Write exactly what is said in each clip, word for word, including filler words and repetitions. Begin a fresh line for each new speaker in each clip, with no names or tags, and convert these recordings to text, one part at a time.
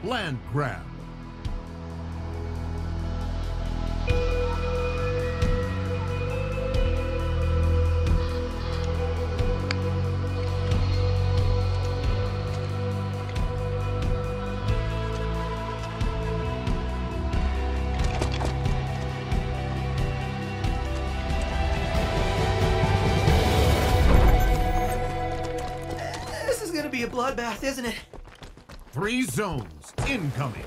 Land grab.
This is gonna be a bloodbath, isn't it?
Three zones incoming.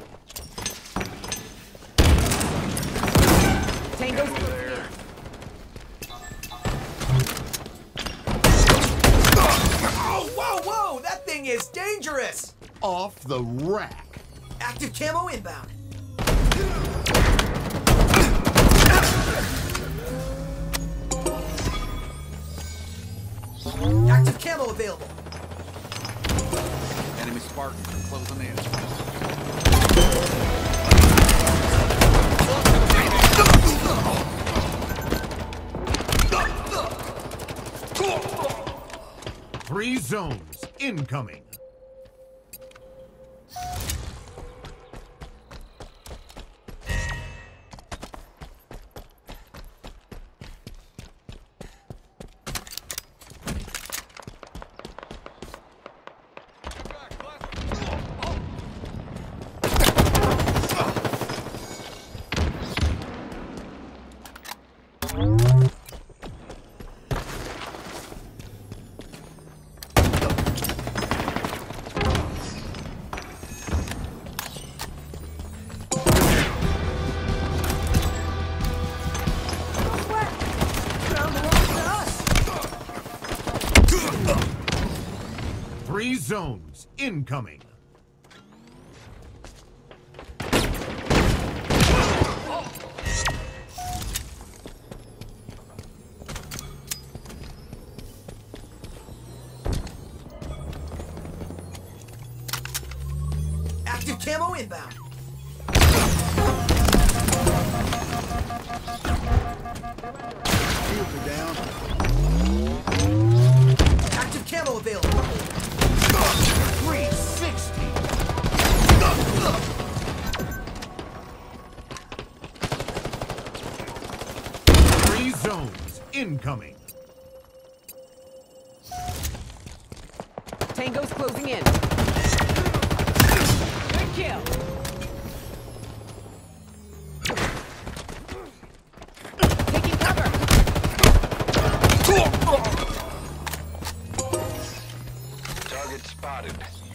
Tango's clear.
Oh, whoa, whoa! That thing is dangerous!
Off the rack.
Active camo inbound. Active camo available.
Enemy Spartans are closing in.
Three zones incoming. Three zones incoming.
Active camo inbound.
Shields are down.
Active camo available.
three sixty. Three zones incoming.
Tango's closing in. Good kill. Taking cover.
Target spotted.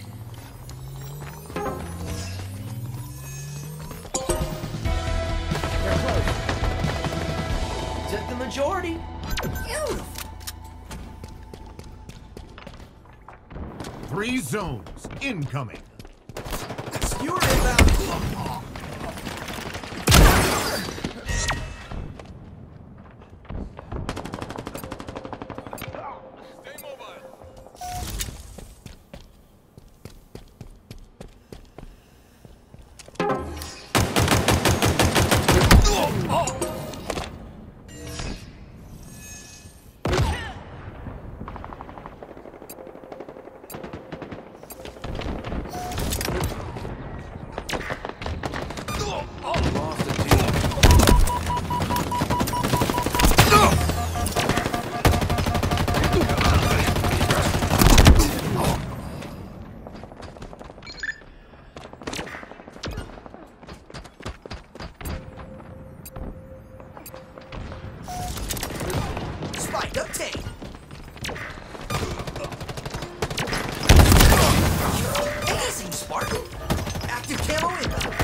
They're close.
Took the majority. Beautiful.
Three zones incoming.
Skewer inbound.
Lost a team.
Spike obtained. Easy, Spartan. Active camo inbound.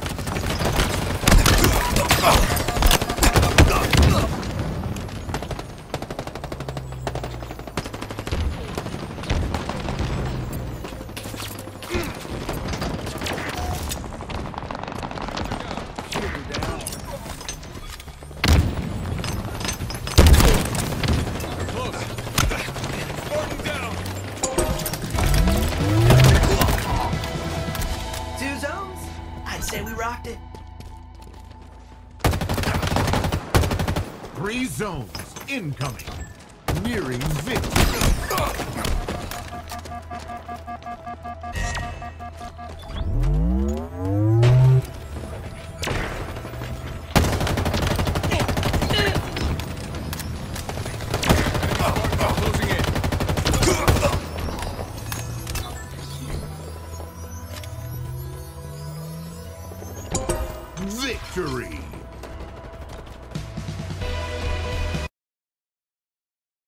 Two zones? I'd say we rocked it.
Three zones incoming. Nearing victory.
Closing in.
Victory!